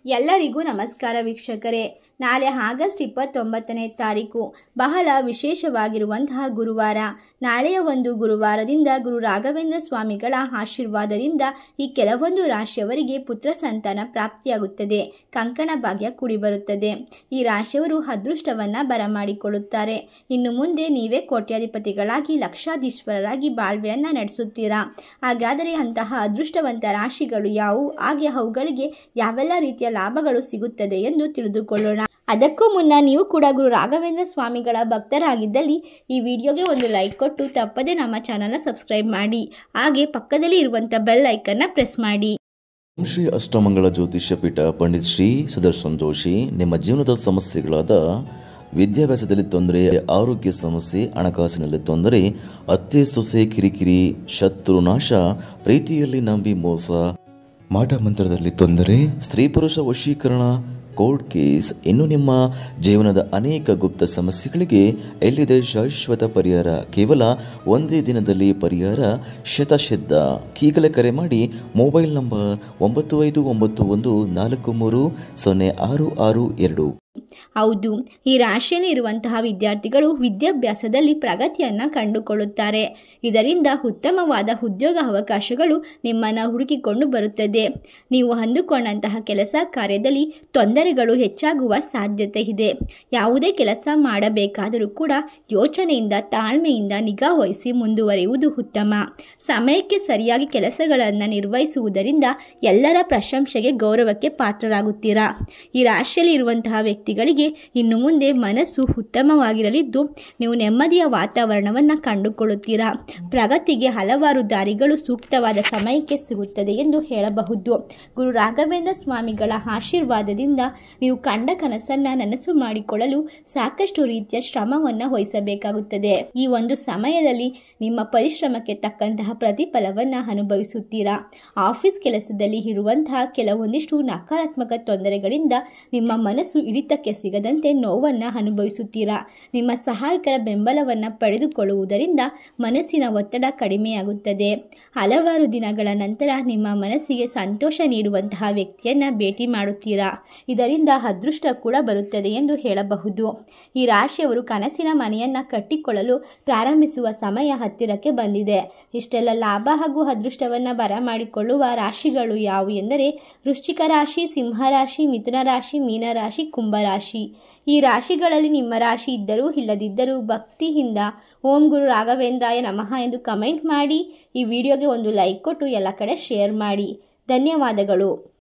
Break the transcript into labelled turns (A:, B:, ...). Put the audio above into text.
A: ಎಲ್ಲರಿಗೂ ನಮಸ್ಕಾರ ವೀಕ್ಷಕರೇ. ನಾಳೆ ಆಗಸ್ಟ್ 29ನೇ ತಾರೀಕು ಬಹಳ ವಿಶೇಷವಾಗಿರುವಂತಹ ಗುರುವಾರ. ನಾಳೆಯ ಒಂದು ಗುರುವಾರದಿಂದ ಗುರು ರಾಘವೇಂದ್ರ ಸ್ವಾಮಿಗಳ ಆಶೀರ್ವಾದದಿಂದ ಈ ಕೆಲವೊಂದು ರಾಶಿಯವರಿಗೆ ಪುತ್ರ ಸಂತಾನ ಪ್ರಾಪ್ತಿಯಾಗುತ್ತದೆ, ಕಂಕಣ ಭಾಗ್ಯ ಕೂಡಿ ಬರುತ್ತದೆ. ಈ ರಾಶಿಯವರು ಅದೃಷ್ಟವನ್ನು ಬರಮಾಡಿಕೊಳ್ಳುತ್ತಾರೆ. ಇನ್ನು ಮುಂದೆ ನೀವೇ ಕೋಟ್ಯಾಧಿಪತಿಗಳಾಗಿ ಲಕ್ಷಾಧೀಶ್ವರರಾಗಿ ಬಾಳ್ವೆಯನ್ನು ನಡೆಸುತ್ತೀರಾ. ಹಾಗಾದರೆ ಅಂತಹ ಅದೃಷ್ಟವಂತ ರಾಶಿಗಳು ಯಾವುವು, ಹಾಗೆ ಅವುಗಳಿಗೆ ಯಾವೆಲ್ಲ ರೀತಿಯ ಲಾಭಗಳು ಸಿಗುತ್ತದೆ ಎಂದು ತಿಳಿದುಕೊಳ್ಳೋಣ. ಅದಕ್ಕೂ ಮುನ್ನ ನೀವು ಕೂಡ ಗುರು ರಾಘವೇಂದ್ರ ಸ್ವಾಮಿಗಳ ಭಕ್ತರಾಗಿದ್ದಲ್ಲಿ ಈ ವಿಡಿಯೋಗೆ ಒಂದು ಲೈಕ್ ಕೊಟ್ಟು ತಪ್ಪದೆ ನಮ್ಮ ಚಾನಲ್ನ ಸಬ್ಸ್ಕ್ರೈಬ್ ಮಾಡಿ, ಹಾಗೆ ಪಕ್ಕದಲ್ಲಿ ಇರುವಂಥ ಬೆಲ್ ಐಕನ್ನ ಪ್ರೆಸ್ ಮಾಡಿ.
B: ಶ್ರೀ ಅಷ್ಟಮಂಗಳ ಜ್ಯೋತಿಷ್ಯ ಪೀಠ ಪಂಡಿತ್ ಶ್ರೀ ಸುದರ್ಶನ್ ಜೋಶಿ ನಿಮ್ಮ ಜೀವನದ ಸಮಸ್ಯೆಗಳಾದ ವಿದ್ಯಾಭ್ಯಾಸದಲ್ಲಿ ತೊಂದರೆ, ಆರೋಗ್ಯ ಸಮಸ್ಯೆ, ಹಣಕಾಸಿನಲ್ಲಿ ತೊಂದರೆ, ಅತ್ತೆ ಸೊಸೆ ಕಿರಿಕಿರಿ, ಶತ್ರುನಾಶ, ಪ್ರೀತಿಯಲ್ಲಿ ನಂಬಿ ಮೋಸ, ಮಾಟ ಮಂತ್ರದಲ್ಲಿ ತೊಂದರೆ, ಸ್ತ್ರೀ ಪುರುಷ ವಶೀಕರಣ, ಕೋರ್ಟ್ ಕೇಸ್, ಇನ್ನು ನಿಮ್ಮ ಜೀವನದ ಅನೇಕ ಗುಪ್ತ ಸಮಸ್ಯೆಗಳಿಗೆ ಎಲ್ಲಿದೆ ಶಾಶ್ವತ ಪರಿಹಾರ. ಕೇವಲ ಒಂದೇ ದಿನದಲ್ಲಿ ಪರಿಹಾರ ಶತಸಿದ್ಧ. ಈಗಲೇ ಕರೆ ಮಾಡಿ. Mobile number 9591430662.
A: ಹೌದು, ಈ ರಾಶಿಯಲ್ಲಿ ಇರುವಂತಹ ವಿದ್ಯಾರ್ಥಿಗಳು ವಿದ್ಯಾಭ್ಯಾಸದಲ್ಲಿ ಪ್ರಗತಿಯನ್ನು ಕಂಡುಕೊಳ್ಳುತ್ತಾರೆ. ಇದರಿಂದ ಉತ್ತಮವಾದ ಉದ್ಯೋಗ ಅವಕಾಶಗಳು ನಿಮ್ಮನ್ನು ಹುಡುಕಿಕೊಂಡು ಬರುತ್ತದೆ. ನೀವು ಅಂದುಕೊಂಡಂತಹ ಕೆಲಸ ಕಾರ್ಯದಲ್ಲಿ ತೊಂದರೆಗಳು ಹೆಚ್ಚಾಗುವ ಸಾಧ್ಯತೆ ಇದೆ. ಯಾವುದೇ ಕೆಲಸ ಮಾಡಬೇಕಾದರೂ ಕೂಡ ಯೋಚನೆಯಿಂದ ತಾಳ್ಮೆಯಿಂದ ನಿಗಾ ವಹಿಸಿ ಮುಂದುವರಿಯುವುದು ಉತ್ತಮ. ಸಮಯಕ್ಕೆ ಸರಿಯಾಗಿ ಕೆಲಸಗಳನ್ನು ನಿರ್ವಹಿಸುವುದರಿಂದ ಎಲ್ಲರ ಪ್ರಶಂಸೆಗೆ ಗೌರವಕ್ಕೆ ಪಾತ್ರರಾಗುತ್ತೀರಾ. ಈ ರಾಶಿಯಲ್ಲಿ ಇರುವಂತಹ ವ್ಯಕ್ತಿಗಳಿಗೆ ಇನ್ನು ಮುಂದೆ ಮನಸ್ಸು ಉತ್ತಮವಾಗಿರಲಿದ್ದು ನೀವು ನೆಮ್ಮದಿಯ ವಾತಾವರಣವನ್ನು ಕಂಡುಕೊಳ್ಳುತ್ತೀರಾ. ಪ್ರಗತಿಗೆ ಹಲವಾರು ದಾರಿಗಳು ಸೂಕ್ತವಾದ ಸಮಯಕ್ಕೆ ಸಿಗುತ್ತದೆ ಎಂದು ಹೇಳಬಹುದು. ಗುರು ರಾಘವೇಂದ್ರ ಸ್ವಾಮಿಗಳ ಆಶೀರ್ವಾದದಿಂದ ನೀವು ಕಂಡ ಕನಸನ್ನು ನನಸು ಮಾಡಿಕೊಳ್ಳಲು ಸಾಕಷ್ಟು ರೀತಿಯ ಶ್ರಮವನ್ನು ವಹಿಸಬೇಕಾಗುತ್ತದೆ. ಈ ಒಂದು ಸಮಯದಲ್ಲಿ ನಿಮ್ಮ ಪರಿಶ್ರಮಕ್ಕೆ ತಕ್ಕಂತಹ ಪ್ರತಿಫಲವನ್ನು ಅನುಭವಿಸುತ್ತೀರಾ. ಆಫೀಸ್ ಕೆಲಸದಲ್ಲಿ ಇರುವಂತಹ ಕೆಲವೊಂದಿಷ್ಟು ನಕಾರಾತ್ಮಕ ತೊಂದರೆಗಳಿಂದ ನಿಮ್ಮ ಮನಸ್ಸು ಹಿಡಿತಕ್ಕೆ ಸಿಗದಂತೆ ನೋವನ್ನು ಅನುಭವಿಸುತ್ತೀರಾ. ನಿಮ್ಮ ಸಹಾಯಕರ ಬೆಂಬಲವನ್ನು ಪಡೆದುಕೊಳ್ಳುವುದರಿಂದ ಮನಸ್ಸಿನ ಒತ್ತಡ ಕಡಿಮೆಯಾಗುತ್ತದೆ. ಹಲವಾರು ದಿನಗಳ ನಂತರ ನಿಮ್ಮ ಮನಸ್ಸಿಗೆ ಸಂತೋಷ ನೀಡುವಂತಹ ವ್ಯಕ್ತಿಯನ್ನು ಭೇಟಿ ಮಾಡುತ್ತೀರಾ. ಇದರಿಂದ ಅದೃಷ್ಟ ಕೂಡ ಬರುತ್ತದೆ ಎಂದು ಹೇಳಬಹುದು. ಈ ರಾಶಿಯವರು ಕನಸಿನ ಮನೆಯನ್ನು ಕಟ್ಟಿಕೊಳ್ಳಲು ಪ್ರಾರಂಭಿಸುವ ಸಮಯ ಹತ್ತಿರಕ್ಕೆ ಬಂದಿದೆ. ಇಷ್ಟೆಲ್ಲ ಲಾಭ ಹಾಗೂ ಅದೃಷ್ಟವನ್ನು ಬರಮಾಡಿಕೊಳ್ಳುವ ರಾಶಿಗಳು ಯಾವುವು ಎಂದರೆ ವೃಶ್ಚಿಕ ರಾಶಿ, ಸಿಂಹ ರಾಶಿ, ಮಿಥುನ ರಾಶಿ, ಮೀನ ರಾಶಿ, ಕುಂಭ ರಾಶಿ. ಈ ರಾಶಿಗಳಲ್ಲಿ ನಿಮ್ಮ ರಾಶಿ ಇದ್ದರೂ ಇಲ್ಲದಿದ್ದರೂ ಭಕ್ತಿಯಿಂದ ಓಂ ಗುರು ರಾಘವೇಂದ್ರಾಯ ನಮಃ ಎಂದು ಕಮೆಂಟ್ ಮಾಡಿ. ಈ ವಿಡಿಯೋಗೆ ಒಂದು ಲೈಕ್ ಕೊಟ್ಟು ಎಲ್ಲ ಕಡೆ ಶೇರ್ ಮಾಡಿ. ಧನ್ಯವಾದಗಳು.